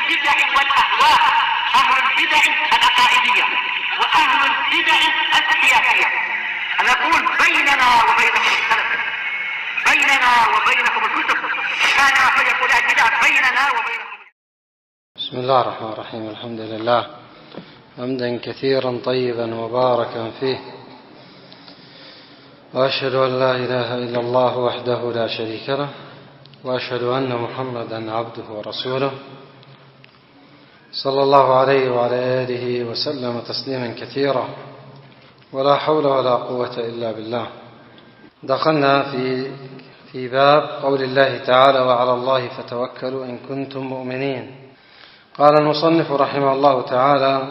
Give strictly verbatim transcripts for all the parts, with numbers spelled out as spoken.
البدع والأهواء، أهل البدع العقائدية وأهل البدع السياسية. أنا أقول بيننا وبينكم السلف، بيننا وبينكم الكتب، كان أحد يقول البدع بيننا وبينكم. بسم الله الرحمن الرحيم. الحمد لله حمدا كثيرا طيبا مباركا فيه، وأشهد أن لا إله إلا الله وحده لا شريك له، وأشهد أن محمدا عبده ورسوله صلى الله عليه وعلى آله وسلم تسليما كثيرا، ولا حول ولا قوة إلا بالله. دخلنا في في باب قول الله تعالى: وعلى الله فتوكلوا إن كنتم مؤمنين. قال المصنف رحمه الله تعالى: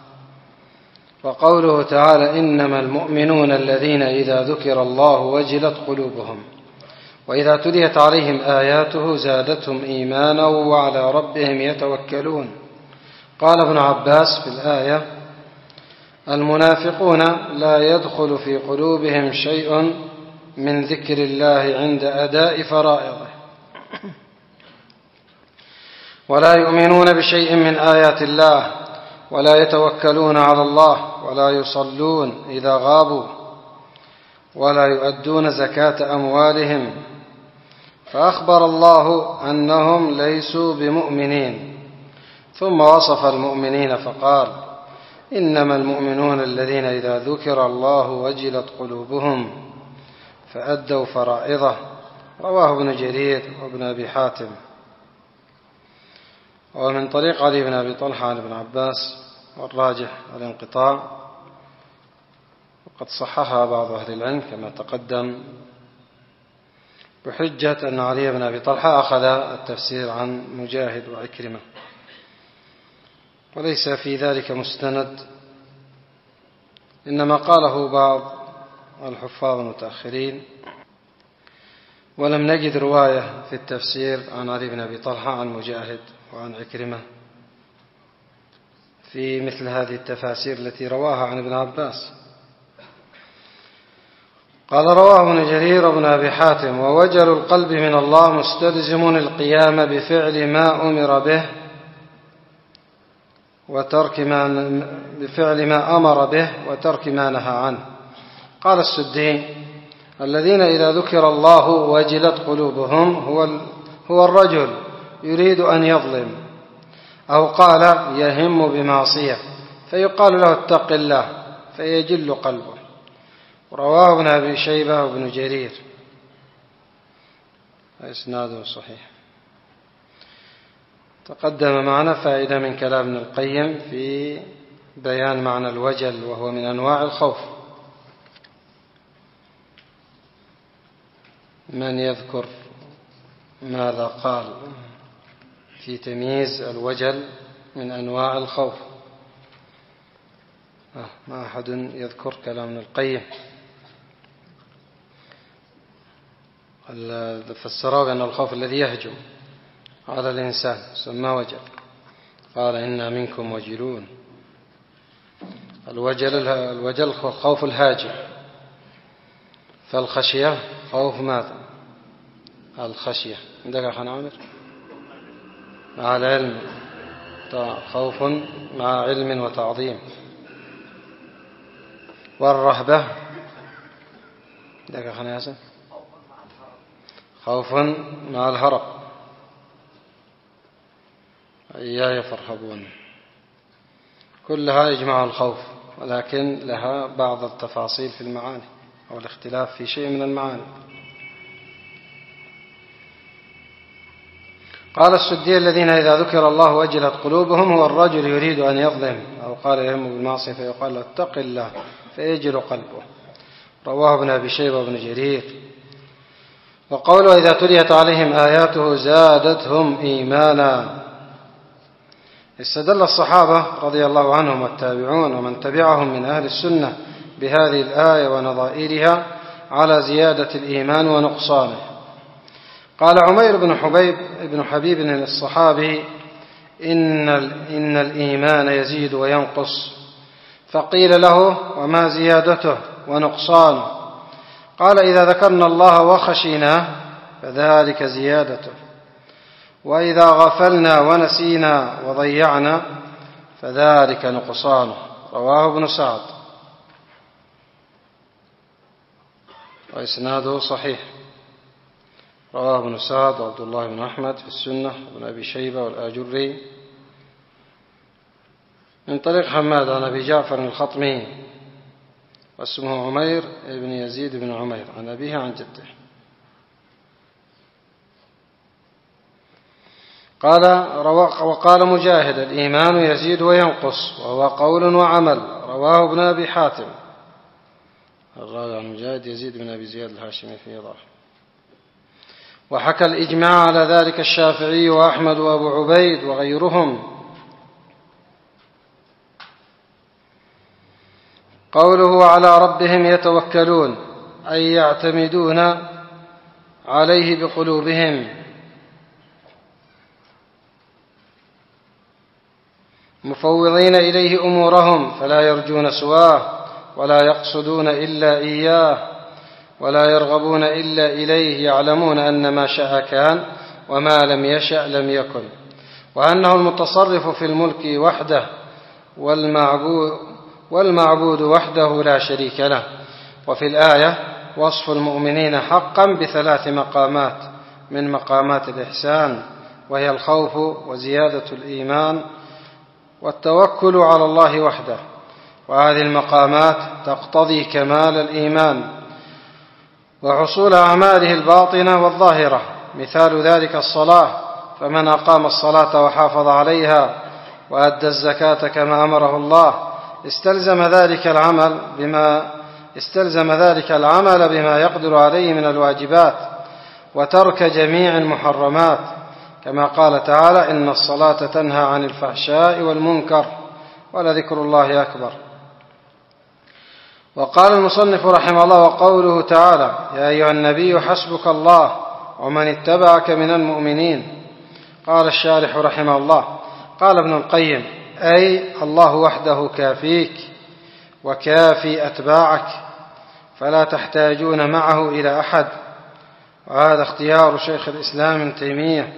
وقوله تعالى: إنما المؤمنون الذين إذا ذكر الله وجلت قلوبهم وإذا تليت عليهم آياته زادتهم إيمانا وعلى ربهم يتوكلون. قال ابن عباس في الآية: المنافقون لا يدخل في قلوبهم شيء من ذكر الله عند أداء فرائضه، ولا يؤمنون بشيء من آيات الله، ولا يتوكلون على الله، ولا يصلون إذا غابوا، ولا يؤدون زكاة أموالهم. فأخبر الله أنهم ليسوا بمؤمنين، ثم وصف المؤمنين فقال: إنما المؤمنون الذين إذا ذكر الله وجلت قلوبهم فأدوا فرائضه. رواه ابن جرير وابن أبي حاتم. ومن طريق علي بن أبي طلحة عن ابن عباس، والراجح الانقطاع، وقد صححها بعض أهل العلم كما تقدم، بحجة أن علي بن أبي طلحة أخذ التفسير عن مجاهد وعكرمة، وليس في ذلك مستند، إنما قاله بعض الحفاظ المتأخرين، ولم نجد رواية في التفسير عن علي بن أبي طلحة عن مجاهد وعن عكرمة في مثل هذه التفاسير التي رواها عن ابن عباس. قال: رواه ابن جرير وابن أبي حاتم: ووجل القلب من الله مستلزم القيام بفعل ما أمر به وترك ما بفعل ما أمر به وترك ما نهى عنه. قال السدي: الذين إذا ذكر الله وجلت قلوبهم هو هو الرجل يريد أن يظلم، أو قال يهم بمعصية فيقال له اتق الله فيجل قلبه. رواه ابن أبي شيبة وابن جرير، إسناده صحيح. تقدم معنا فائدة من كلام ابن القيم في بيان معنى الوجل، وهو من أنواع الخوف. من يذكر ماذا قال في تمييز الوجل من أنواع الخوف؟ آه ما أحد يذكر كلام ابن القيم. فسره بأن الخوف الذي يهجم على الإنسان سمى وجل. قال: إنا منكم وجلون. الوجل الوجل خوف الهاجم، فالخشية خوف ماذا؟ الخشية عندك أخي عامر؟ مع العلم، خوف مع علم وتعظيم. والرهبة عندك أخي ياسر؟ خوف مع الهرب. إياي فارهبون. كلها يجمع الخوف، ولكن لها بعض التفاصيل في المعاني أو الاختلاف في شيء من المعاني. قال السدي: الذين إذا ذكر الله وجلت قلوبهم هو الرجل يريد أن يظلم، أو قال يهم بالمعصية فيقال له اتق الله فيجل قلبه. رواه ابن أبي شيبة وابن جرير. وقوله: إذا تليت عليهم آياته زادتهم إيمانا. استدل الصحابة رضي الله عنهم والتابعون ومن تبعهم من أهل السنة بهذه الآية ونظائرها على زيادة الإيمان ونقصانه. قال عمير بن حبيب بن حبيب الصحابي: إن, إن الإيمان يزيد وينقص. فقيل له: وما زيادته ونقصانه؟ قال: إذا ذكرنا الله وخشيناه فذلك زيادته، وإذا غفلنا ونسينا وضيعنا فذلك نقصان. رواه ابن سعد وإسناده صحيح. رواه ابن سعد وعبد الله بن أحمد في السنة وابن أبي شيبة والآجري من طريق حماد عن أبي جعفر الخطمي واسمه عمير بن يزيد بن عمير عن أبيه عن جده. قال وقال مجاهد: الإيمان يزيد وينقص وهو قول وعمل. رواه ابن أبي حاتم. الراوي عن مجاهد يزيد بن أبي زياد الهاشمي في إيضاح. وحكى الإجماع على ذلك الشافعي وأحمد وأبو عبيد وغيرهم. قوله على ربهم يتوكلون أي يعتمدون عليه بقلوبهم، مفوضين إليه أمورهم فلا يرجون سواه ولا يقصدون إلا إياه ولا يرغبون إلا إليه، يعلمون أن ما شاء كان وما لم يشأ لم يكن، وأنه المتصرف في الملك وحده والمعبود, والمعبود وحده لا شريك له. وفي الآية وصف المؤمنين حقا بثلاث مقامات من مقامات الإحسان، وهي الخوف وزيادة الإيمان والتوكل على الله وحده. وهذه المقامات تقتضي كمال الإيمان وحصول أعماله الباطنة والظاهرة. مثال ذلك الصلاة، فمن أقام الصلاة وحافظ عليها وأدى الزكاة كما أمره الله استلزم ذلك العمل بما استلزم ذلك العمل بما يقدر عليه من الواجبات وترك جميع المحرمات، كما قال تعالى: إن الصلاة تنهى عن الفحشاء والمنكر ولذكر الله أكبر. وقال المصنف رحمه الله: وقوله تعالى: يا أيها النبي حسبك الله ومن اتبعك من المؤمنين. قال الشارح رحمه الله: قال ابن القيم: أي الله وحده كافيك وكافي أتباعك فلا تحتاجون معه إلى أحد. وهذا اختيار شيخ الإسلام ابن تيمية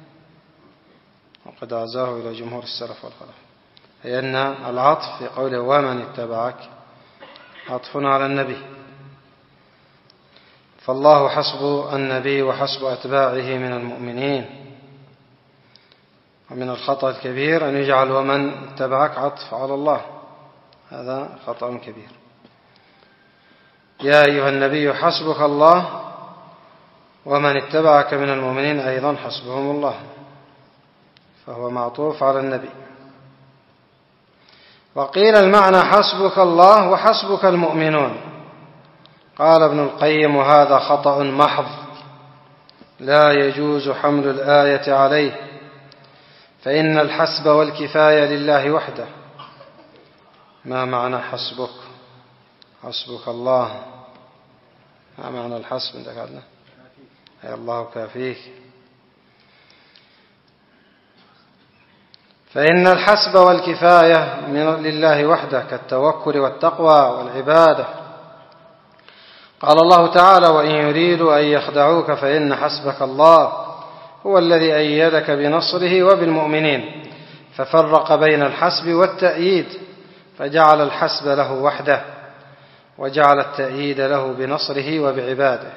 وقد عزاه إلى جمهور السلف والخلف، أي أن العطف في قوله ومن اتبعك عطف على النبي، فالله حسب النبي وحسب أتباعه من المؤمنين. ومن الخطأ الكبير أن يجعل ومن اتبعك عطف على الله، هذا خطأ كبير. يا أيها النبي حسبك الله ومن اتبعك من المؤمنين أيضا حسبهم الله، فهو معطوف على النبي. وقيل المعنى حسبك الله وحسبك المؤمنون. قال ابن القيم: وهذا خطأ محض لا يجوز حمل الآية عليه، فإن الحسب والكفاية لله وحده. ما معنى حسبك؟ حسبك الله، ما معنى الحسب عندك عدنا؟ أي الله كافيك. فإن الحسب والكفاية من لله وحده كالتوكل والتقوى والعبادة. قال الله تعالى: وإن يريدوا أن يخدعوك فإن حسبك الله هو الذي أيدك بنصره وبالمؤمنين. ففرق بين الحسب والتأييد، فجعل الحسب له وحده وجعل التأييد له بنصره وبعباده.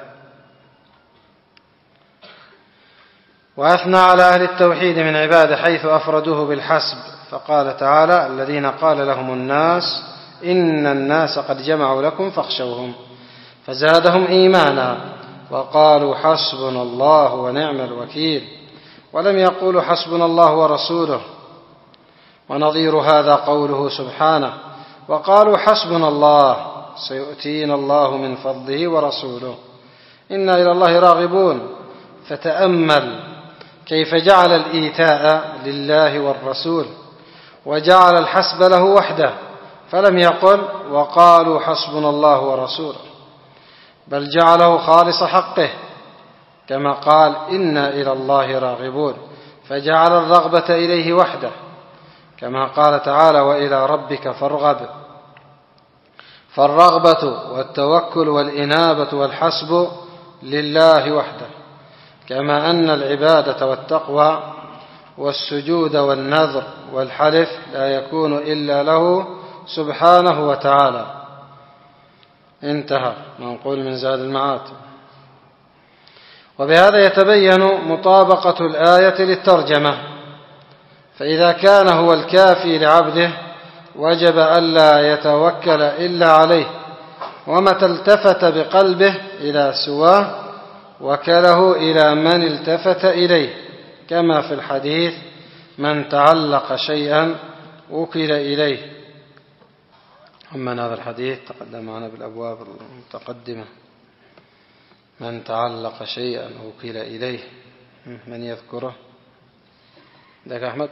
وأثنى على أهل التوحيد من عباده حيث أفردوه بالحسب، فقال تعالى: الذين قال لهم الناس إن الناس قد جمعوا لكم فاخشوهم فزادهم إيمانا وقالوا حسبنا الله ونعم الوكيل، ولم يقولوا حسبنا الله ورسوله. ونظير هذا قوله سبحانه: وقالوا حسبنا الله سيؤتينا الله من فضله ورسوله إنا إلى الله راغبون. فتأمل كيف جعل الإيتاء لله والرسول وجعل الحسب له وحده، فلم يقل وقالوا حسبنا الله ورسوله، بل جعله خالص حقه، كما قال إنا إلى الله راغبون، فجعل الرغبة إليه وحده، كما قال تعالى: وإلى ربك فارغب. فالرغبة والتوكل والإنابة والحسب لله وحده، كما أن العبادة والتقوى والسجود والنذر والحلف لا يكون إلا له سبحانه وتعالى. انتهى. منقول من زاد المعاد. وبهذا يتبين مطابقة الآية للترجمة، فإذا كان هو الكافي لعبده وجب ألا يتوكل إلا عليه، ومتى التفت بقلبه إلى سواه وكله إلى من التفت إليه، كما في الحديث: من تعلق شيئا وكل إليه. ومن هذا الحديث تقدم معنا بالأبواب المتقدمة. من تعلق شيئا وكل إليه، من يذكره؟ ذاك أحمد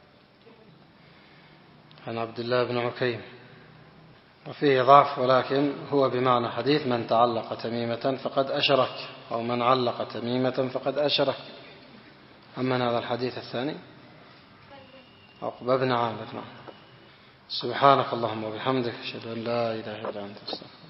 عن عبد الله بن عكيم، وفيه ضعف، ولكن هو بمعنى حديث: من تعلق تميمة فقد أشرك، أو من علق تميمة فقد أشرك. أما هذا الحديث الثاني عقبة بن عامر. سبحانك اللهم وبحمدك، أشهد أن لا إله إلا أنت، أستغفرك.